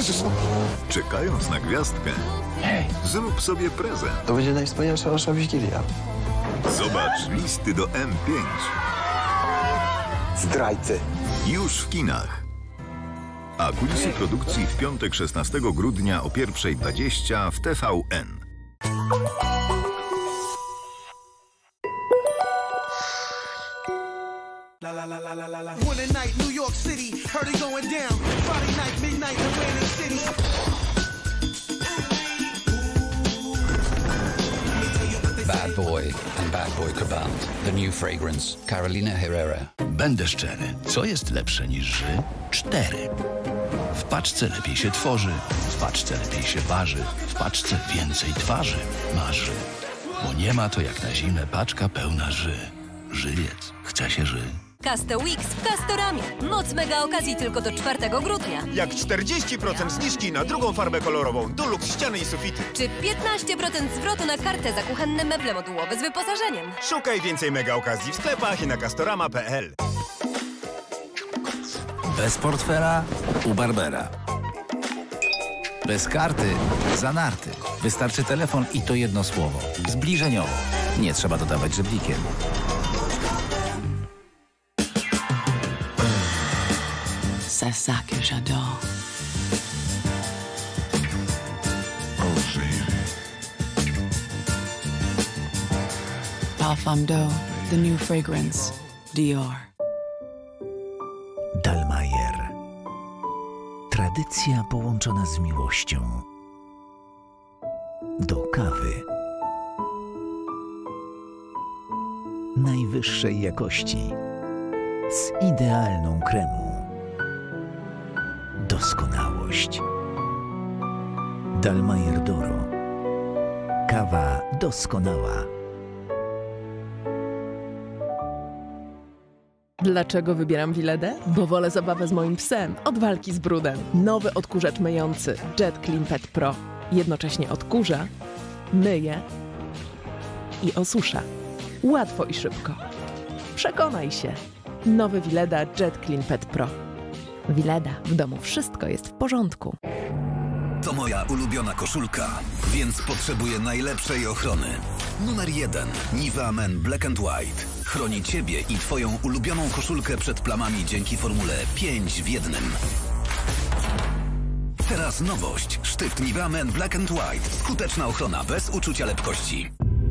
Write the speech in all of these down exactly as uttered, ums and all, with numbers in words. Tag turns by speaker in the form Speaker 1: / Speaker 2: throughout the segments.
Speaker 1: Czekając na gwiazdkę,
Speaker 2: Hej,
Speaker 1: zrób sobie prezent.
Speaker 2: to będzie najwspanialsza nasza Wigilia.
Speaker 1: Zobacz listy do M pięć.
Speaker 2: Zdrajcy.
Speaker 1: Już w kinach. A kulisy produkcji w piątek szesnastego grudnia o pierwsza dwadzieścia w T V N.
Speaker 3: Bad Boy and Bad Boy Combined. The new fragrance. Carolina Herrera.
Speaker 4: Będę szczery. Co jest lepsze niż ży? Cztery. W paczce lepiej się tworzy, w paczce lepiej się waży, w paczce więcej twarzy marzy. Bo nie ma to jak na zimę paczka pełna ży. Żywiec. Chce się ży.
Speaker 5: Casto Weeks w Castoramie. Moc mega okazji tylko do czwartego grudnia.
Speaker 6: Jak czterdzieści procent zniżki na drugą farbę kolorową, Dulux ściany i sufity.
Speaker 5: Czy piętnaście procent zwrotu na kartę za kuchenne meble modułowe z wyposażeniem.
Speaker 6: Szukaj więcej mega okazji w sklepach i na castorama kropka p l.
Speaker 4: Bez portfela u Barbera. Bez karty za narty. Wystarczy telefon i to jedno słowo. Zbliżeniowo. Nie trzeba dodawać żeblikiem.
Speaker 7: C'est ça que j'adore. Parfum d'eau, the new fragrance, Dior.
Speaker 8: Dallmayr. Tradycja połączona z miłością. Do kawy. Najwyższej jakości. Z idealną kremą. Doskonałość. Dallmayr Doro. Kawa doskonała.
Speaker 9: Dlaczego wybieram Wiledę? Bo wolę zabawę z moim psem od walki z brudem. Nowy odkurzacz myjący Jet Clean Pet Pro jednocześnie odkurza, myje i osusza. Łatwo i szybko. Przekonaj się. Nowy Wileda Jet Clean Pet Pro. Wileda. W domu wszystko jest w porządku.
Speaker 10: To moja ulubiona koszulka, więc potrzebuję najlepszej ochrony. Numer jeden. Nivea Men Black and White. Chroni Ciebie i Twoją ulubioną koszulkę przed plamami dzięki formule pięć w jednym. Teraz nowość. Sztyft Nivea Men Black and White. Skuteczna ochrona bez uczucia lepkości.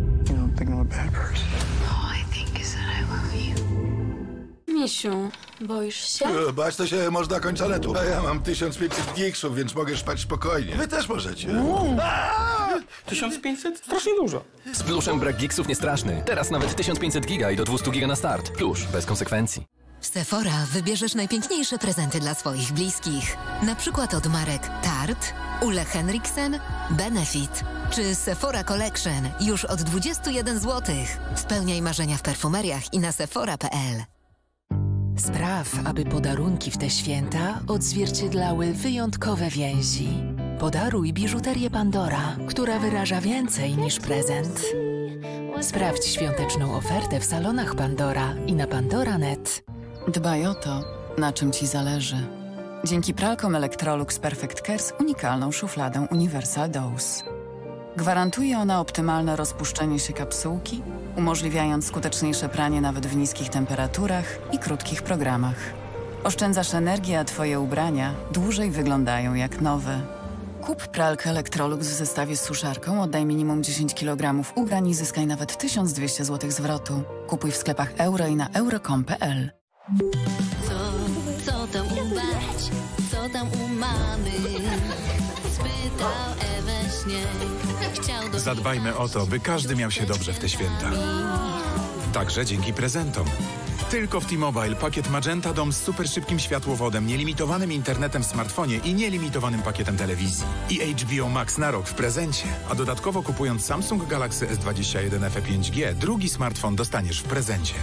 Speaker 11: Misiu, boisz się?
Speaker 12: Bać to się można końcoletu. A ja mam tysiąc pięćset gigsów, więc mogę spać spokojnie. Wy też możecie.
Speaker 2: tysiąc pięćset? Strasznie dużo.
Speaker 13: Z pluszem brak gigsów nie straszny. Teraz nawet tysiąc pięćset giga i do dwieście giga na start. Plusz, bez konsekwencji.
Speaker 14: W Sephora wybierzesz najpiękniejsze prezenty dla swoich bliskich. Na przykład od marek Tarte, Ole Henriksen, Benefit czy Sephora Collection już od dwudziestu jeden złotych. Spełniaj marzenia w perfumeriach i na sephora kropka p l.
Speaker 15: Spraw, aby podarunki w te święta odzwierciedlały wyjątkowe więzi. Podaruj biżuterię Pandora, która wyraża więcej niż prezent. Sprawdź świąteczną ofertę w salonach Pandora i na pandora kropka net.
Speaker 7: Dbaj o to, na czym Ci zależy. Dzięki pralkom Electrolux Perfect Care z unikalną szufladą Universal Dose. Gwarantuje ona optymalne rozpuszczenie się kapsułki, umożliwiając skuteczniejsze pranie nawet w niskich temperaturach i krótkich programach. Oszczędzasz energię, a Twoje ubrania dłużej wyglądają jak nowe. Kup pralkę Electrolux w zestawie z suszarką, oddaj minimum dziesięć kilogramów ubrań i zyskaj nawet tysiąc dwieście złotych zwrotu. Kupuj w sklepach euro i na euro kropka com kropka p l.
Speaker 16: Co, co tam u babć, co tam u mamy? Spytał Ewę Śnieg. Chciał do...
Speaker 17: Zadbajmy o to, by każdy miał się dobrze w te święta. Także dzięki prezentom. Tylko w T-Mobile pakiet Magenta Dom z super szybkim światłowodem, nielimitowanym internetem w smartfonie i nielimitowanym pakietem telewizji. I H B O Max na rok w prezencie. A dodatkowo kupując Samsung Galaxy S dwadzieścia jeden F E pięć G, drugi smartfon dostaniesz w prezencie.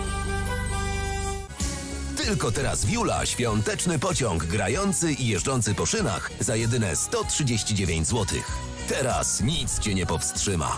Speaker 10: Tylko teraz w Jula świąteczny pociąg grający i jeżdżący po szynach za jedyne sto trzydzieści dziewięć złotych. Teraz nic Cię nie powstrzyma.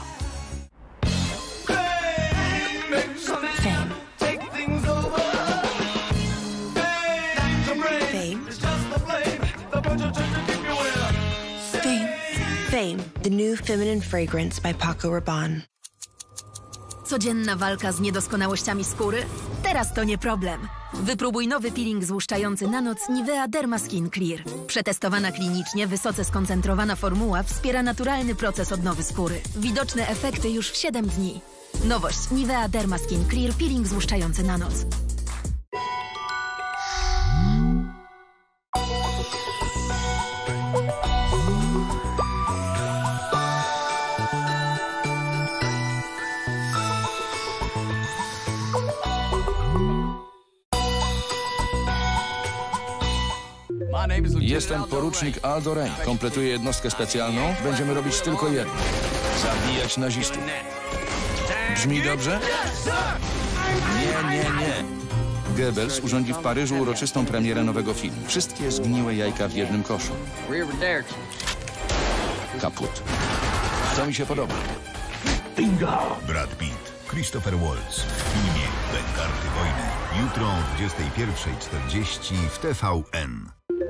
Speaker 18: Fame, the new feminine fragrance by Paco Rabanne.
Speaker 19: Codzienna walka z niedoskonałościami skóry? Teraz to nie problem. Wypróbuj nowy peeling złuszczający na noc Nivea Derma Skin Clear. Przetestowana klinicznie, wysoce skoncentrowana formuła wspiera naturalny proces odnowy skóry. Widoczne efekty już w siedem dni. Nowość Nivea Derma Skin Clear peeling złuszczający na noc.
Speaker 20: Jestem porucznik Aldo Rain. Kompletuję jednostkę specjalną. Będziemy robić tylko jedno. Zabijać nazistów. Brzmi dobrze? Nie, nie, nie. Goebbels urządzi w Paryżu uroczystą premierę nowego filmu. Wszystkie zgniłe jajka w jednym koszu. Kaput. To mi się podoba.
Speaker 1: Bingo! Brad Pitt, Christopher Waltz w filmie Bękarty wojny. Jutro o dwudziestej pierwszej czterdzieści w T V N.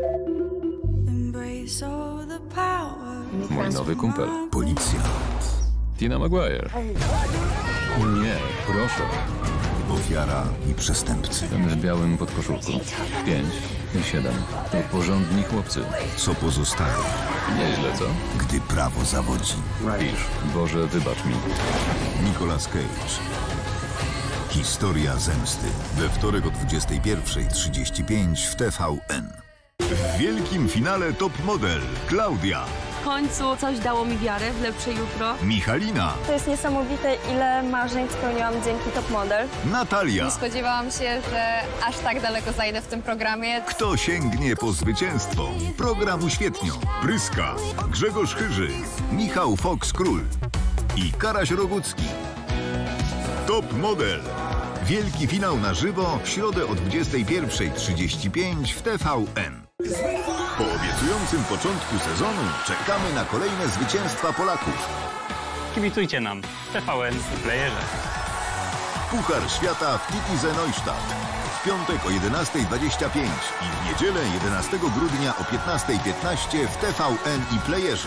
Speaker 13: Mój nowy kumpel.
Speaker 1: Policja.
Speaker 13: Tina Maguire. Nie, proszę.
Speaker 1: Ofiara i przestępcy.
Speaker 13: Ten w białym podkoszulku. Pięć i siedem. To porządni chłopcy.
Speaker 1: Co pozostaje?
Speaker 13: Nieźle, co?
Speaker 1: Gdy prawo zawodzi.
Speaker 13: Pisz. Boże, wybacz mi.
Speaker 1: Nicolas Cage. Historia zemsty. We wtorek o dwudziestej pierwszej trzydzieści pięć w T V N. W wielkim finale Top Model Klaudia.
Speaker 11: W końcu coś dało mi wiarę w lepsze jutro.
Speaker 1: Michalina.
Speaker 21: To jest niesamowite, ile marzeń spełniłam dzięki Top Model.
Speaker 1: Natalia.
Speaker 21: Nie spodziewałam się, że aż tak daleko zajdę w tym programie.
Speaker 1: Kto sięgnie po zwycięstwo? Program uświetnią Pryska, Grzegorz Chyży, Michał Fox-Król i Karaś Rogucki. Top Model. Wielki finał na żywo w środę o dwudziestej pierwszej trzydzieści pięć w T V N. Po obiecującym początku sezonu czekamy na kolejne zwycięstwa Polaków.
Speaker 22: Kibicujcie nam. T V N w playerze.
Speaker 1: Puchar Świata w Titize Neustadt. W piątek o jedenastej dwadzieścia pięć i w niedzielę jedenastego grudnia o piętnastej piętnaście w T V N i playerze.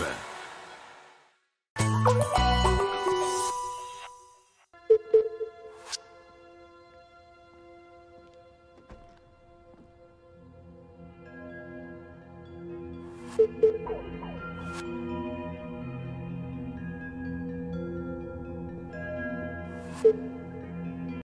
Speaker 21: Thank you.